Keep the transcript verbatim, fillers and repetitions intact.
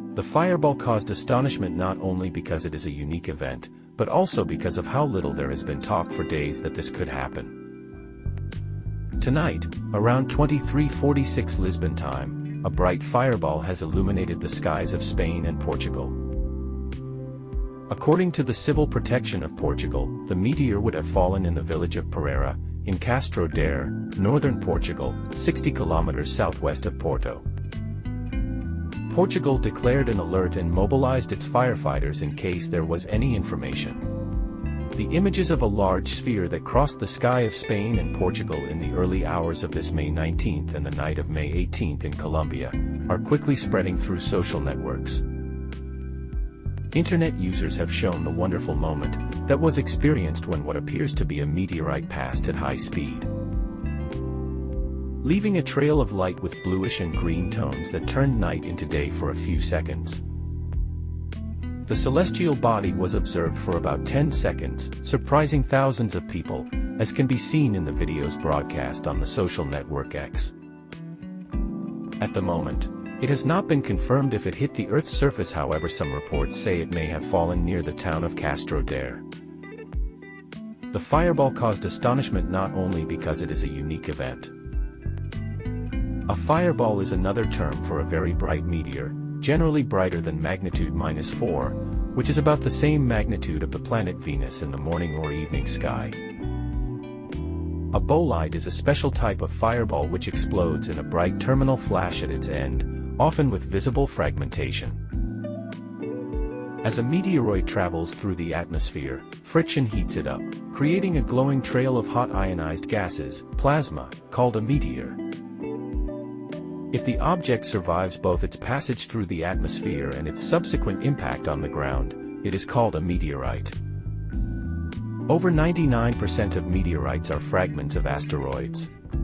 The fireball caused astonishment not only because it is a unique event, but also because of how little there has been talk for days that this could happen. Tonight, around twenty-three forty-six Lisbon time, a bright fireball has illuminated the skies of Spain and Portugal. According to the Civil Protection of Portugal, the meteor would have fallen in the village of Pereira, in Castro Daire, northern Portugal, sixty kilometers southwest of Porto. Portugal declared an alert and mobilized its firefighters in case there was any information. The images of a large sphere that crossed the sky of Spain and Portugal in the early hours of this May nineteenth and the night of May eighteenth in Colombia are quickly spreading through social networks. Internet users have shown the wonderful moment that was experienced when what appears to be a meteorite passed at high speed, leaving a trail of light with bluish and green tones that turned night into day for a few seconds. The celestial body was observed for about ten seconds, surprising thousands of people, as can be seen in the videos broadcast on the social network X. At the moment, it has not been confirmed if it hit the Earth's surface, however some reports say it may have fallen near the town of Castro Daire. The fireball caused astonishment not only because it is a unique event. A fireball is another term for a very bright meteor, generally brighter than magnitude minus four, which is about the same magnitude of the planet Venus in the morning or evening sky. A bolide is a special type of fireball which explodes in a bright terminal flash at its end, often with visible fragmentation. As a meteoroid travels through the atmosphere, friction heats it up, creating a glowing trail of hot ionized gases, plasma, called a meteor. If the object survives both its passage through the atmosphere and its subsequent impact on the ground, it is called a meteorite. Over ninety-nine percent of meteorites are fragments of asteroids.